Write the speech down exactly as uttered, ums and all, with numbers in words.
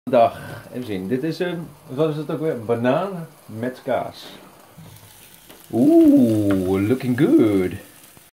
Dag, even zien. Dit is een, wat is het ook weer? Banaan met kaas. Oeh, looking good.